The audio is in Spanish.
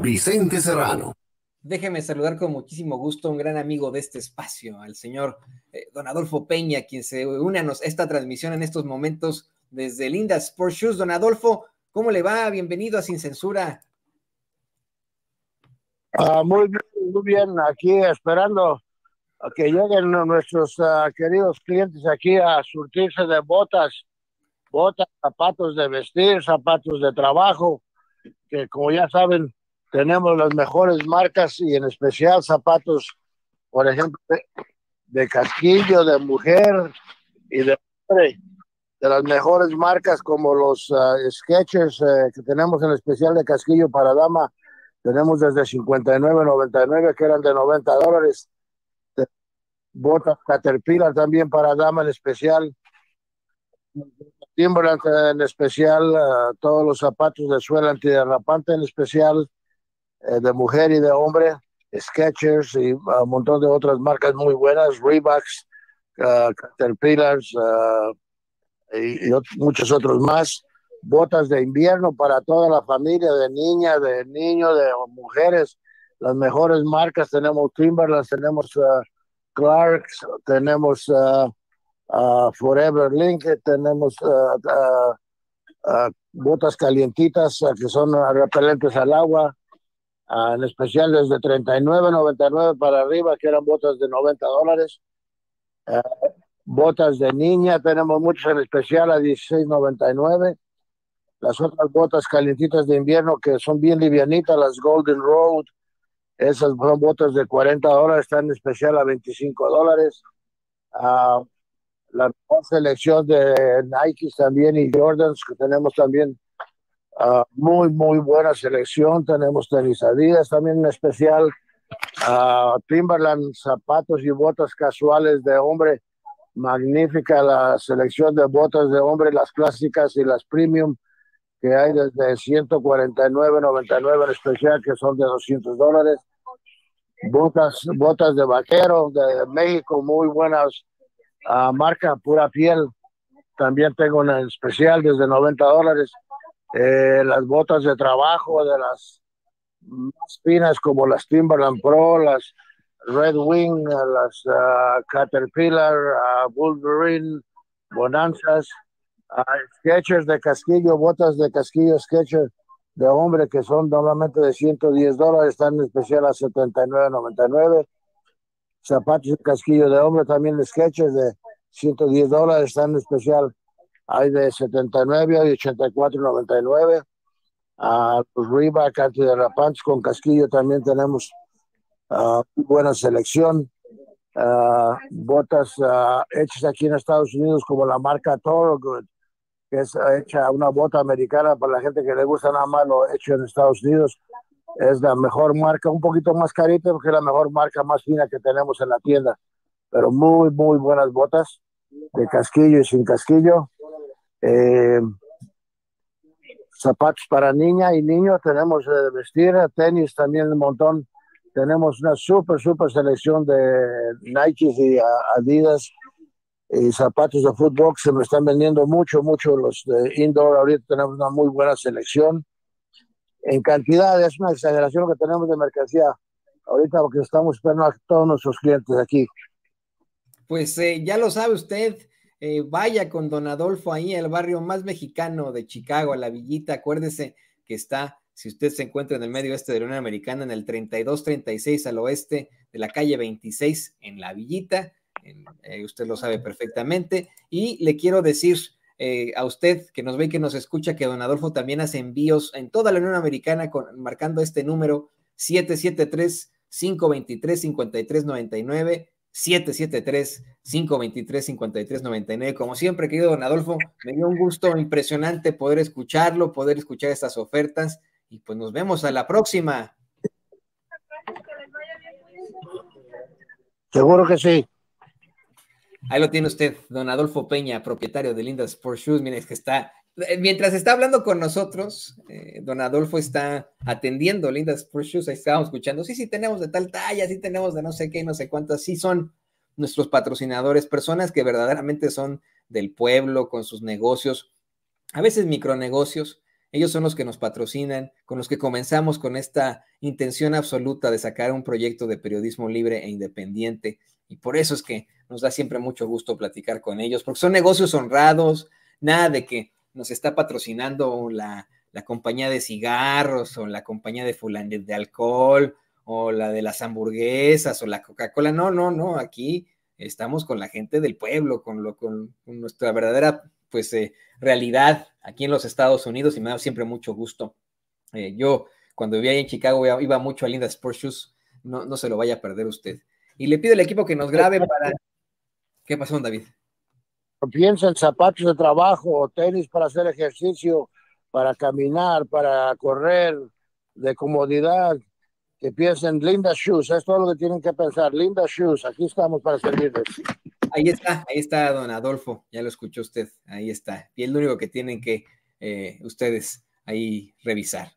Vicente Serrano. Déjeme saludar con muchísimo gusto a un gran amigo de este espacio, al señor don Adolfo Peña, quien se une a esta transmisión en estos momentos desde Linda Sport Shoes. Don Adolfo, ¿cómo le va? Bienvenido a Sin Censura. Muy bien, aquí esperando a que lleguen nuestros queridos clientes aquí a surtirse de botas, zapatos de vestir, zapatos de trabajo, que como ya saben, tenemos las mejores marcas y en especial zapatos, por ejemplo, de casquillo, de mujer y de hombre, de las mejores marcas como los Skechers que tenemos en especial de casquillo para dama. Tenemos desde $59.99 que eran de $90. Botas Caterpillar también para dama en especial. Timberland en especial, todos los zapatos de suela antiderrapante en especial, de mujer y de hombre, Skechers y un montón de otras marcas muy buenas, Reeboks, Caterpillars y muchos otros más. Botas de invierno para toda la familia, de niña, de niño, de mujeres, las mejores marcas. Tenemos Timberland, tenemos Clarks, tenemos Forever Link, tenemos botas calientitas que son repelentes al agua, en especial desde $39.99 para arriba, que eran botas de $90. Botas de niña, tenemos muchas en especial a $16.99. Las otras botas calientitas de invierno que son bien livianitas, las Golden Road, esas son botas de $40, están en especial a $25. La mejor selección de Nike también y Jordans, que tenemos también muy buena selección. Tenemos tenis Adidas también en especial, Timberland, zapatos y botas casuales de hombre, magnífica la selección de botas de hombre, las clásicas y las premium, que hay desde $149.99 en especial, que son de $200. Botas de vaquero de México, muy buenas, marca pura piel, también tengo una especial desde $90. Las botas de trabajo de las más finas como las Timberland Pro, las Red Wing, las Caterpillar, Wolverine, Bonanzas, Skechers de casquillo, botas de casquillo Skechers de hombre que son normalmente de $110, están en especial a $79.99. Zapatos de casquillo de hombre también de Skechers de $110, están en especial, hay de $79 y $84.99. Los Reebok antiderrapantes con casquillo también tenemos buena selección. Botas hechas aquí en Estados Unidos como la marca Thorogood, que es hecha una bota americana para la gente que le gusta nada más lo hecho en Estados Unidos. Es la mejor marca, un poquito más carita porque es la mejor marca más fina que tenemos en la tienda, pero muy buenas botas de casquillo y sin casquillo. Zapatos para niña y niño tenemos de vestir, tenis también un montón. Tenemos una super selección de Nike y Adidas y zapatos de fútbol que se me están vendiendo mucho los de indoor. Ahorita tenemos una muy buena selección en cantidad, es una exageración lo que tenemos de mercancía ahorita porque estamos esperando a todos nuestros clientes aquí. Pues ya lo sabe usted, vaya con don Adolfo ahí al barrio más mexicano de Chicago, a la Villita. Acuérdese que está, si usted se encuentra en el medio oeste de la Unión Americana, en el 3236 al oeste de la calle 26 en la Villita. Usted lo sabe perfectamente. Y le quiero decir a usted que nos ve y que nos escucha que don Adolfo también hace envíos en toda la Unión Americana marcando este número 773-523-5399, 773-523-5399. Como siempre, querido don Adolfo, me dio un gusto impresionante poder escucharlo, poder escuchar estas ofertas, y pues nos vemos a la próxima. Seguro que sí. Ahí lo tiene usted, don Adolfo Peña, propietario de Linda Sport Shoes. Mire, es que mientras está hablando con nosotros, don Adolfo está atendiendo Linda Sport Shoes. Ahí estábamos escuchando, sí, tenemos de tal talla, sí tenemos de no sé qué, no sé cuántas. Sí son nuestros patrocinadores, personas que verdaderamente son del pueblo, con sus negocios, a veces micronegocios, Ellos son los que nos patrocinan, con los que comenzamos con esta intención absoluta de sacar un proyecto de periodismo libre e independiente. Y por eso es que nos da siempre mucho gusto platicar con ellos, porque son negocios honrados, nada de que nos está patrocinando la compañía de cigarros o la compañía de fulano de alcohol o la de las hamburguesas o la Coca-Cola. No, no, no, aquí estamos con la gente del pueblo, con nuestra verdadera pues realidad aquí en los Estados Unidos y me da siempre mucho gusto. Yo cuando vivía ahí en Chicago iba mucho a Linda Sports Shoes, no se lo vaya a perder usted. Y le pido al equipo que nos grabe para... ¿Qué pasó, David? Piensa en zapatos de trabajo o tenis para hacer ejercicio, para caminar, para correr, de comodidad, que piensen Linda Shoes, es todo lo que tienen que pensar. Linda Shoes, aquí estamos para servirles. Ahí está don Adolfo, ya lo escuchó usted, ahí está. Y es lo único que tienen que ustedes ahí revisar.